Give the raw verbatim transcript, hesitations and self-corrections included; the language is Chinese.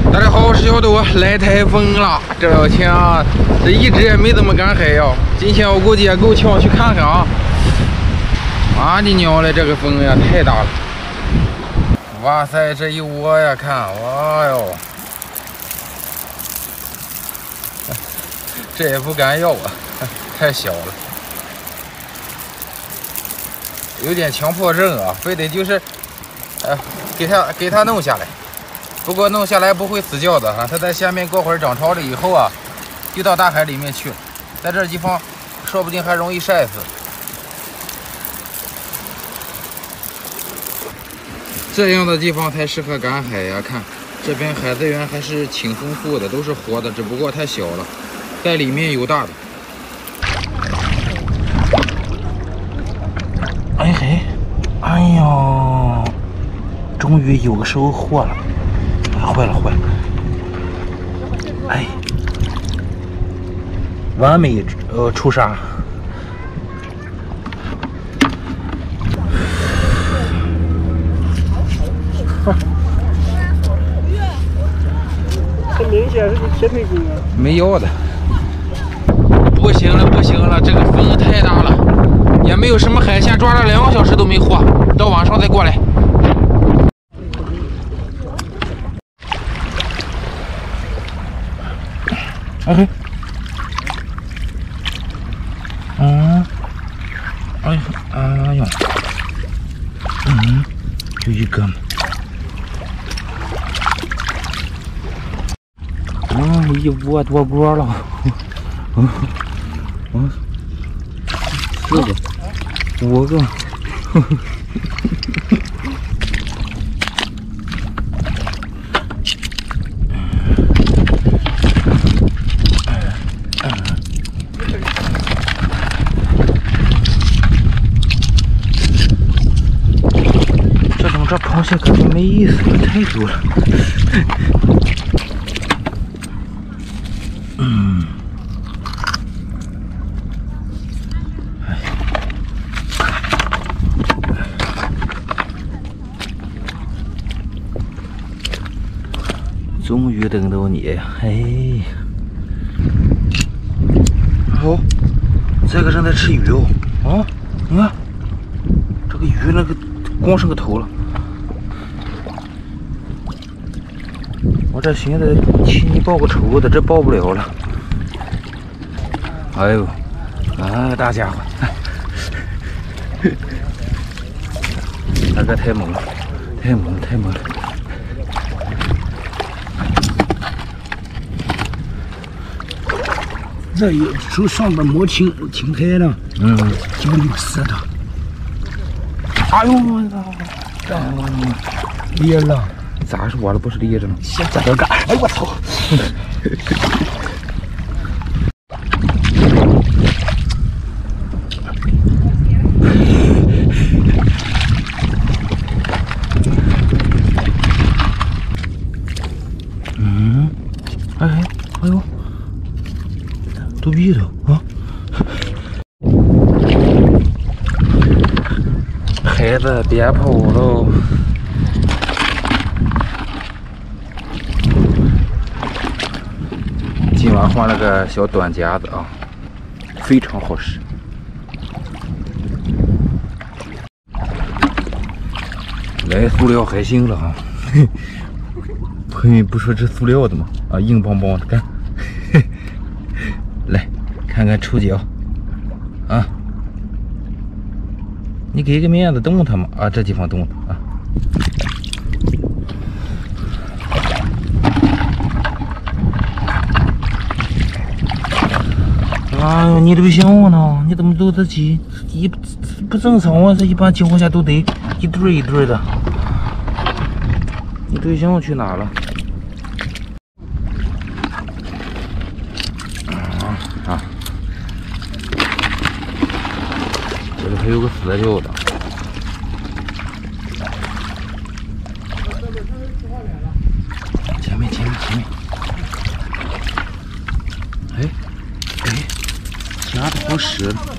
大家好，我是小杜，来台风了，这要抢，这一直也没怎么敢海呀。今天我估计也够呛，去看看啊！妈的娘嘞，这个风呀太大了！哇塞，这一窝呀，看，哇哟，这也不敢要啊，太小了，有点强迫症啊，非得就是，呃，给它给它弄下来。 不过弄下来不会死掉的哈，它在下面过会儿涨潮了以后啊，就到大海里面去了，在这地方说不定还容易晒死。这样的地方才适合赶海呀！看这边海资源还是挺丰富的，都是活的，只不过太小了，在里面有大的。哎嘿，哎呦，终于有个收获了。 坏了坏了！哎，完美呃出沙。 很明显是铁腿龟。 没要的。不行了不行了，这个风太大了，也没有什么海鲜，抓了两个小时都没获，到晚上再过来。 哎嘿，嗯，哎，哎呀，嗯，就一个嘛，嗯，一窝多锅了，嗯，嗯，四个，五个，呵呵。 这螃蟹可没意思了，太多了。嗯，哎，终于等到你呀！哎，好，这个正在吃鱼哦。啊，你看，这个鱼那个光剩个头了。 我这寻思替你报个仇的，这报不了了。哎呦，啊，大家伙，大哥太猛了，太猛了，太猛了！ 这有时候上边膜挺挺开的，嗯，脚里舌头。哎呦我操！裂了。 咋是我了？不是裂着呢？ 先这个干！哎我操！ 嗯，哎哎哎呦，肚皮头啊！孩子别跑喽！ 今晚换了个小短夹子啊，非常好使。来塑料海星了啊！朋友不说这塑料的吗？啊，硬邦邦的，看。来看看触角啊！你给个面子动它嘛！啊，这地方动它啊！ 哎呦，你对象呢？你怎么都自己一不正常啊？这一般情况下都得一对一对的。你对象去哪了？啊啊！这里还有个死掉的。前面，前面，前面。哎。 夹的好使了。